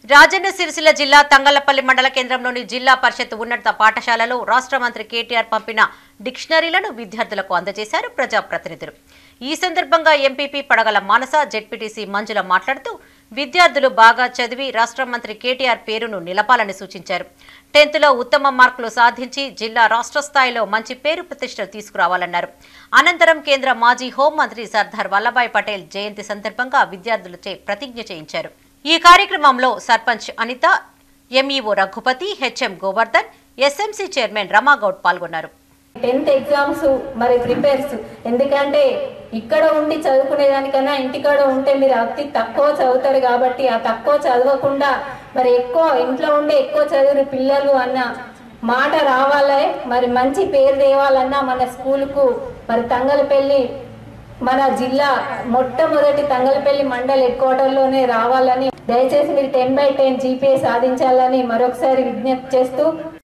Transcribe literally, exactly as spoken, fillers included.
రాజన్న సిరిసిల్ల జిల్లా తంగళ్లపల్లి మండల కేంద్రంలోని జిల్లా పరిషత్ ఉన్నత పాఠశాలలో రాష్ట్ర మంత్రి కేటీఆర్ పంపిన డిక్షనరీలను విద్యార్థులకు అందజేశారు ప్రజాప్రతినిధులు. ఈ సందర్భంగా ఎంపీపీ పడగల మానస, జెడ్పీటీసీ మంజుల మాట్లాడుతూ విద్యార్థులు బాగా చదివి రాష్ట్ర మంత్రి కేటీఆర్ పేరును నిలపాలని సూచించారు. టెన్త్ లో ఉత్తమ మార్కులు సాధించి జిల్లా రాష్ట్ర స్థాయిలో మంచి పేరు ప్రతిష్టలు తీసుకురావాలన్నారు. అనంతరం కేంద్ర మాజీ హోంమంత్రి సర్దార్ వల్లభాయ్ పటేల్ జయంతి సందర్భంగా విద్యార్థులచే ప్రతిజ్ఞ చేయించారు. ఈ కార్యక్రమంలో sarpanch Anitha, MEO Raghupathi, HM Govardhan, SMC chairman Ramagoud పాల్గొన్నారు. టెన్త్ ఎగ్జామ్స్ మరి ప్రిపేర్స్ ఎందుకంటే ఇక్కడ ఉండి చదువుకునేదానికన్నా ఇంటికాడ ఉంటే మీరు అతి తక్కువ చదువుతారు కాబట్టి ఆ తక్కువ చదవకుండా మరి ఎక్కువ ఇంట్లో ఉండి ఎక్కువ చదివిన పిల్లలు అన్న మాట రావాలి. మరి మంచి పేరు తేవాలన్నా మన స్కూల్కు మరి తంగలపల్లి మన జిల్లా మొట్టమొదటి తంగలపల్లి మండల్ హెడ్ క్వార్టర్లోనే రావాలని దయచేసి మీరు టెన్ బై టెన్ జీపీఏ సాధించాలని మరొకసారి విజ్ఞప్తి చేస్తూ